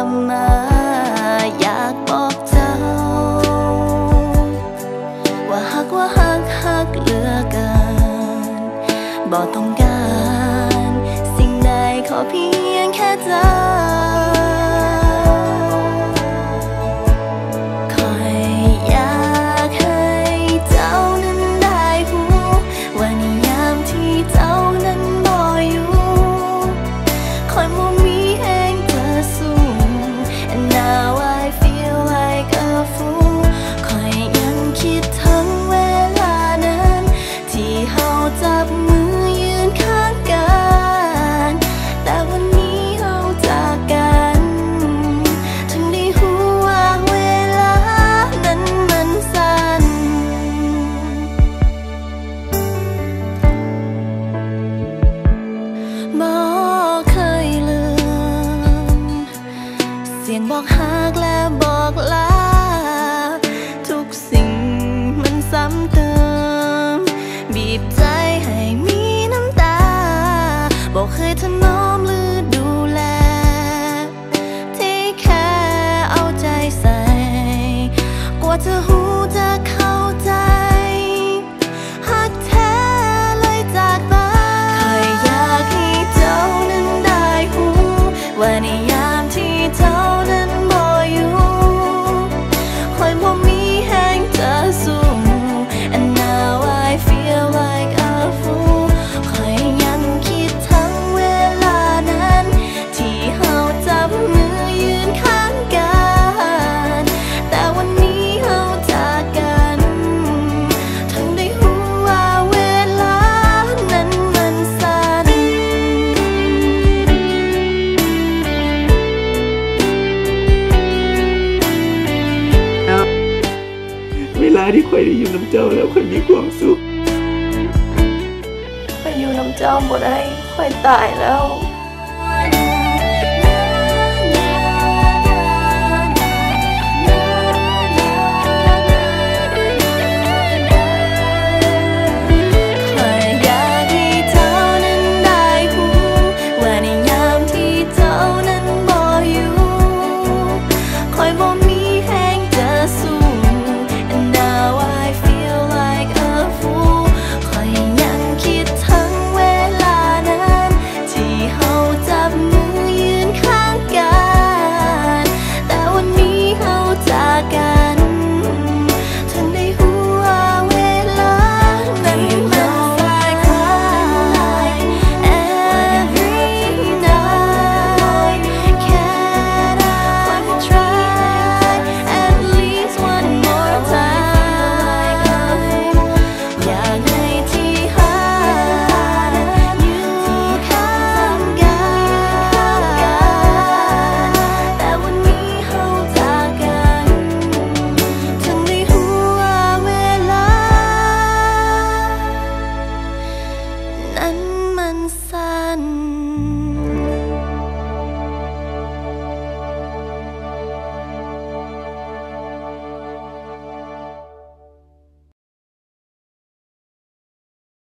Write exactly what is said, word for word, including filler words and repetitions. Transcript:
มาอยากบอกเจ้าว่าฮักว่าฮักฮักเหลือเกินบ่ต้องการสิ่งใดขอเพียงแค่เจ้าคอยอยากให้เจ้านั้นได้รู้ว่าในยามที่เจ้านั้นบ่อยู่คอยบ่มีแห่งเธอสู้ and now I feel like a fool คอยยังคิดถึงเวลานั้นที่เฮาจับมือยืนข้างกันแต่วันนี้เฮาจากกันถึงได้รู้ว่าเวลานั้นมันสั้นบ่เคยลืมเสียงบอกฮักและบอกลาทุกสิ่งมันซ้ำเติมบีบใจให้มีน้ำตาบอกเคยถนอมหรือดูแลที่แค่เอาใจใส่กว่าจะหูจะเข้าใจฮักแท้เลยจากไปเคยอยากให้เจ้านั้นได้รู้ว่าในยามที่เจ้านั้นบ่อยู่คอยบ่มีแห่งจะสู้ and now I feel like a fool คอยยังคิดถึงเวลานั้นที่เฮาจับมือยืนข้างกันแต่วันนี้เฮาจากกันถึงได้รู้ว่าเวลานั้นมันสั้นเวลาที่ข่อยได้อยู่น้ำเจ้าแล้วข่อยมีความสุขข้อยอยู่น้ำเจ้าบ่ได้ข้อยตายแล้ว